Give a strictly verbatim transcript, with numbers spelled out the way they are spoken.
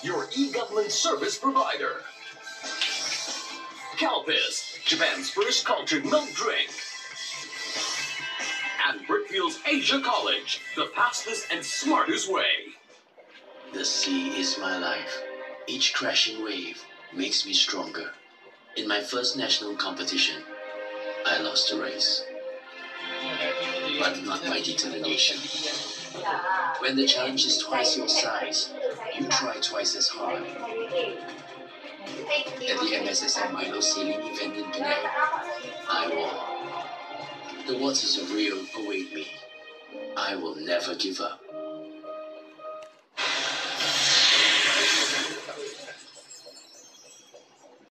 your e-government service provider. Calpis, Japan's first cultured milk drink. And Brookfield's Asia College, the fastest and smartest way. The sea is my life. Each crashing wave makes me stronger. In my first national competition, I lost the race. But not by determination. When the challenge is twice your size, you try twice as hard. At the M S S M Milo sailing event in Penang, I won. The waters of Rio await me. I will never give up.